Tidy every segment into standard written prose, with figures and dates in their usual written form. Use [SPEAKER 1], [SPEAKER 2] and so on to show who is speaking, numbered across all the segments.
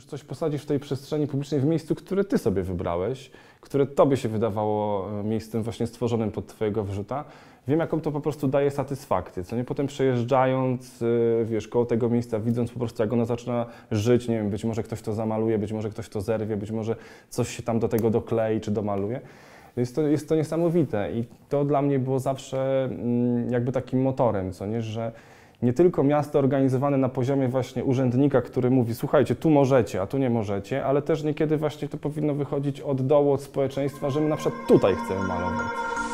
[SPEAKER 1] już coś posadzisz w tej przestrzeni publicznej, w miejscu, które ty sobie wybrałeś, które tobie się wydawało miejscem właśnie stworzonym pod twojego wrzuta, wiem, jaką to po prostu daje satysfakcję, co nie? Potem przejeżdżając, wiesz, koło tego miejsca, widząc po prostu, jak ona zaczyna żyć, nie wiem, być może ktoś to zamaluje, być może ktoś to zerwie, być może coś się tam do tego doklei czy domaluje. Jest to niesamowite i to dla mnie było zawsze jakby takim motorem, co nie? Że nie tylko miasto organizowane na poziomie właśnie urzędnika, który mówi, słuchajcie, tu możecie, a tu nie możecie, ale też niekiedy właśnie to powinno wychodzić od dołu, od społeczeństwa, że my na przykład tutaj chcemy malować.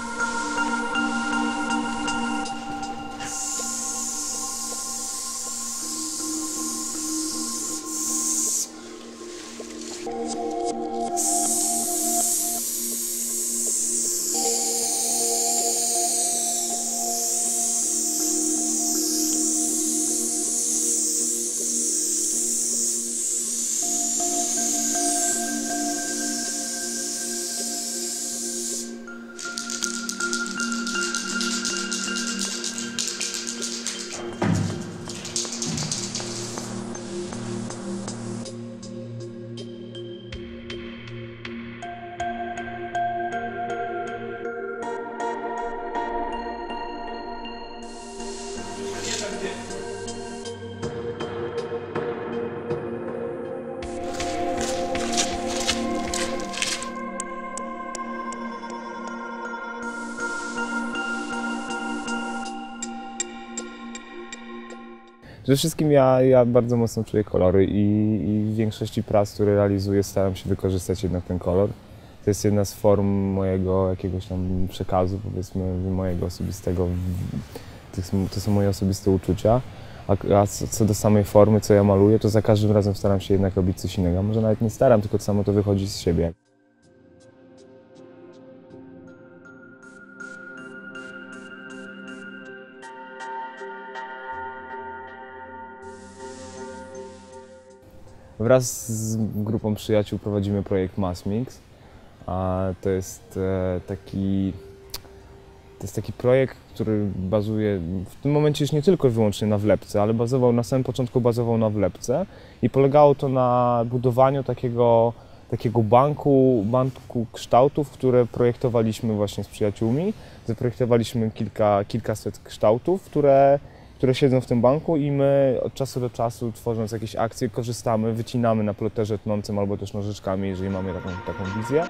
[SPEAKER 2] Przede wszystkim ja bardzo mocno czuję kolory i w większości prac, które realizuję, staram się wykorzystać jednak ten kolor. To jest jedna z form mojego jakiegoś tam przekazu, powiedzmy, mojego osobistego, to są moje osobiste uczucia. A co do samej formy, co ja maluję, to za każdym razem staram się jednak robić coś innego. Może nawet nie staram, tylko samo to wychodzi z siebie. Wraz z grupą przyjaciół prowadzimy projekt MassMix. To jest taki projekt, który bazuje w tym momencie już nie tylko i wyłącznie na wlepce, ale na samym początku bazował na wlepce i polegało to na budowaniu takiego banku kształtów, które projektowaliśmy właśnie z przyjaciółmi. Zaprojektowaliśmy kilkaset kształtów, które siedzą w tym banku i my od czasu do czasu, tworząc jakieś akcje, korzystamy, wycinamy na ploterze tnącym albo też nożyczkami, jeżeli mamy taką wizję.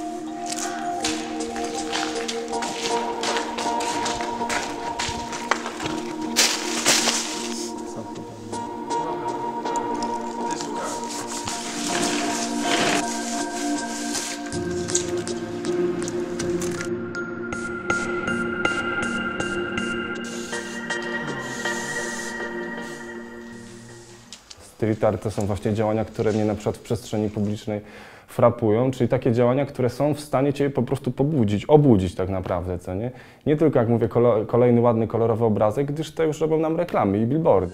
[SPEAKER 1] Street art to są właśnie działania, które mnie na przykład w przestrzeni publicznej frapują, czyli takie działania, które są w stanie cię po prostu obudzić tak naprawdę, co nie? Nie tylko, jak mówię, kolejny ładny, kolorowy obrazek, gdyż te już robią nam reklamy i billboardy.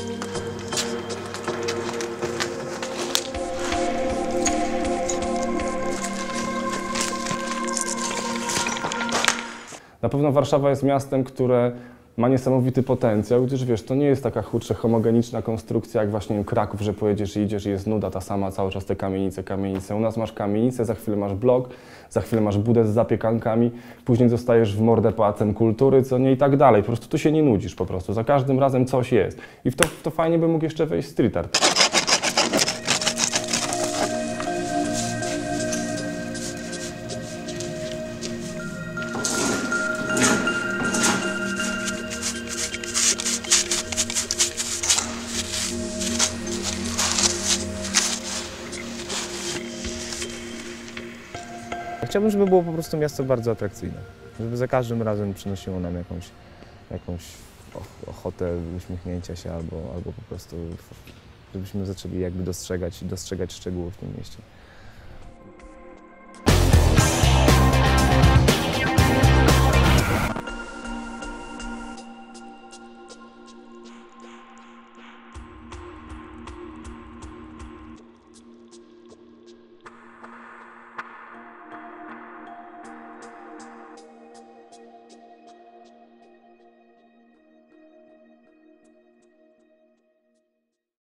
[SPEAKER 1] Na pewno Warszawa jest miastem, które ma niesamowity potencjał, gdyż wiesz, to nie jest taka kurczę homogeniczna konstrukcja jak właśnie Kraków, że pojedziesz i idziesz i jest nuda ta sama, cały czas te kamienice. U nas masz kamienicę, za chwilę masz blok, za chwilę masz budę z zapiekankami, później zostajesz w mordę pałacem kultury, co nie i tak dalej. Po prostu tu się nie nudzisz po prostu, za każdym razem coś jest. I w to fajnie by mógł jeszcze wejść street art.
[SPEAKER 2] Chciałbym, żeby było po prostu miasto bardzo atrakcyjne, żeby za każdym razem przynosiło nam jakąś ochotę uśmiechnięcia się albo po prostu, żebyśmy zaczęli jakby dostrzegać szczegóły w tym mieście.